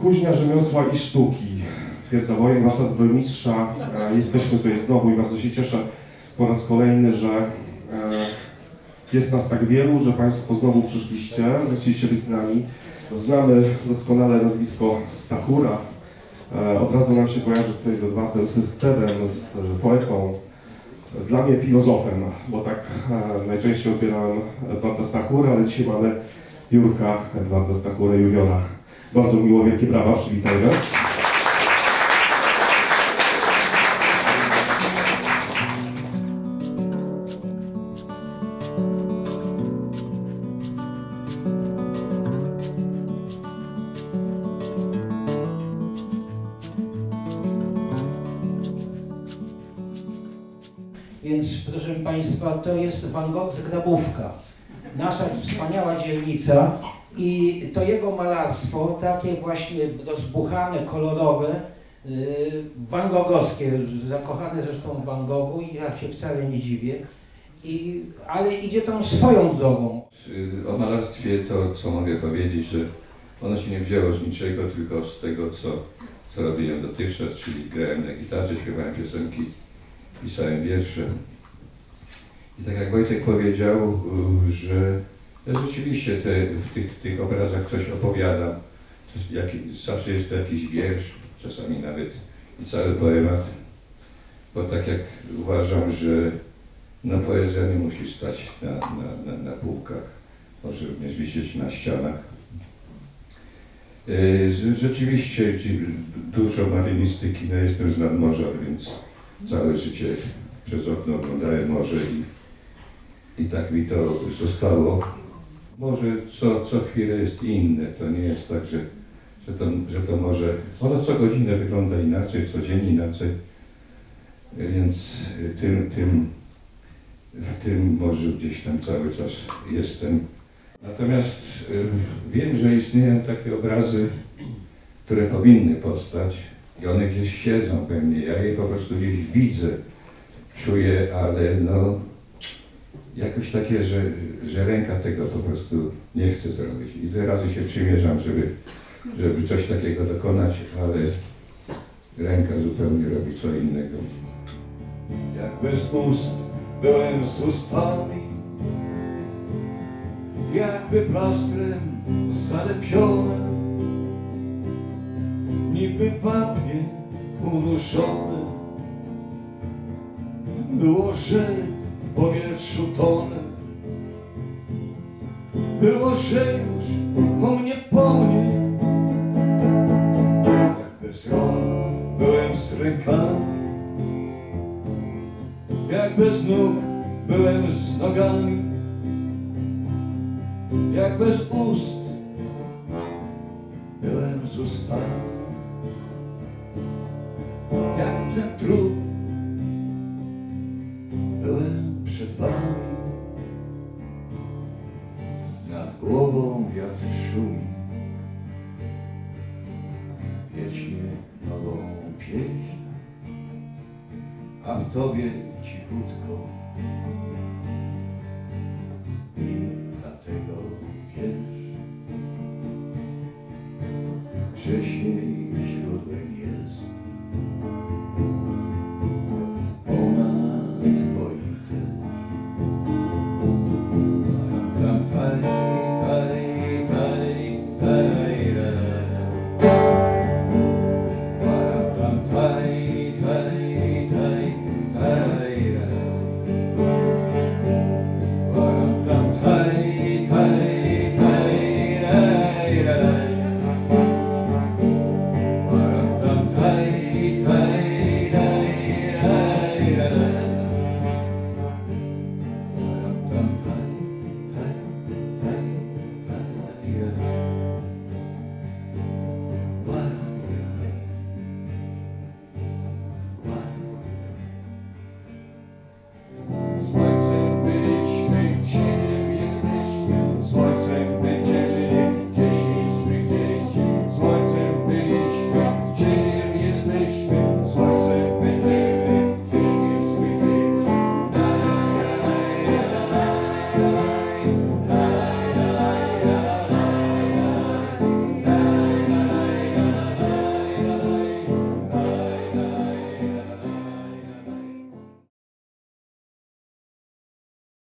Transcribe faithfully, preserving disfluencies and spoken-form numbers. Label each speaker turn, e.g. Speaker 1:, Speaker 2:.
Speaker 1: Kuźnia Rzemiosła i Sztuki, Twierdza Wojen, Wasza Zbrojmistrza. Jesteśmy tutaj znowu i bardzo się cieszę po raz kolejny, że jest nas tak wielu, że Państwo znowu przyszliście, zechcieliście być z nami. Znamy doskonale nazwisko Stachura. Od razu nam się kojarzy tutaj z Edwardem Systemem, z poetą, dla mnie filozofem, bo tak najczęściej odbierałem Edwarda Stachura, ale dzisiaj mamy Jurka Edwarda Stachura juniora. Bardzo miło, wielkie brawa, przywitajmy.
Speaker 2: Więc, proszę Państwa, to jest Van Gogh z Grabówka, nasza wspaniała dzielnica i to jego malarstwo, takie właśnie rozbuchane, kolorowe, Van Goghowskie, zakochane zresztą w Van Goghu i ja się wcale nie dziwię, I, ale idzie tą swoją drogą.
Speaker 3: O malarstwie to, co mogę powiedzieć, że ono się nie wzięło z niczego, tylko z tego, co, co robiłem dotychczas, czyli grałem na gitarze, śpiewałem piosenki, pisałem wiersze. I tak jak Wojtek powiedział, że rzeczywiście te, w tych, tych obrazach coś opowiadam. Zawsze jest to jakiś wiersz, czasami nawet i cały poemat. Bo tak jak uważam, że no, poezja nie musi stać na, na, na, na półkach, może również wisieć na ścianach. Rzeczywiście dużo marynistyki, no jestem z nadmorza, więc całe życie przez okno oglądałem morze i, i tak mi to zostało. Może co, co chwilę jest inne, to nie jest tak, że, że, to, że to może, ono co godzinę wygląda inaczej, co dzień inaczej, więc tym, tym, w tym może gdzieś tam cały czas jestem. Natomiast y, wiem, że istnieją takie obrazy, które powinny powstać i one gdzieś siedzą we mnie, ja je po prostu gdzieś widzę, czuję, ale no jakoś takie, że, że ręka tego po prostu nie chce zrobić. Ile razy się przymierzam, żeby, żeby coś takiego dokonać, ale ręka zupełnie robi co innego.
Speaker 4: Jak bez ust byłem z ustami, jakby plastrem zalepione, niby wapnie unurzone. Było, że w powietrzu tonę, było, że już po mnie, po mnie. Jak bez rąk byłem z rękami, jak bez nóg byłem z nogami, jak bez ust byłem z ustami. Jak ten trup byłem przed wami. Nad głową wiatr szumi, wiecznie nową pieśń, a w tobie cichutko